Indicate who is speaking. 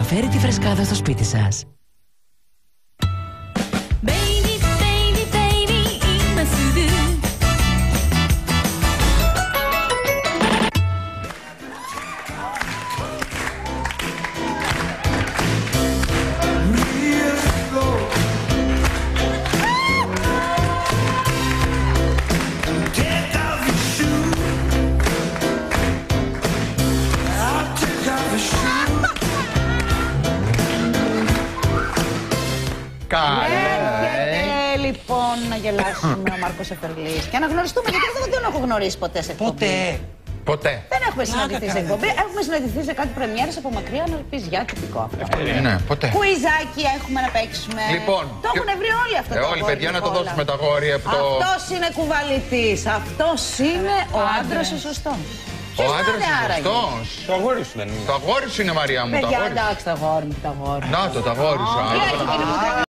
Speaker 1: φέρει τη φρεσκάδα στο σπίτι σας.
Speaker 2: Λοιπόν, να γελάσουμε ο Μάρκος Εφερλής και να γνωριστούμε, γιατί δεν τον έχω γνωρίσει ποτέ σε εκπομπή.
Speaker 3: Ποτέ.
Speaker 2: Δεν έχουμε συναντηθεί σε εκπομπή. Έχουμε συναντηθεί σε κάτι πρεμιέρες από μακριά, να πεις για τυπικό αυτό.
Speaker 3: Ναι, ποτέ.
Speaker 2: Κουιζάκι έχουμε να παίξουμε.
Speaker 3: Λοιπόν.
Speaker 2: Το έχουν βρει όλοι αυτό το
Speaker 3: όλοι, παιδιά, να το δώσουμε τα γόρια.
Speaker 2: Αυτός είναι κουβαλητής. Αυτός είναι ο άντρας ο σωστός.
Speaker 3: Ο άντρας ο σωστός.
Speaker 4: Το αγόρι σου δεν είναι.
Speaker 3: Το αγόρι σου είναι, Μαρία μου.
Speaker 2: Παιδιά, εντάξει, τα αγόρι μου.
Speaker 3: Να το, τα αγόρι σου.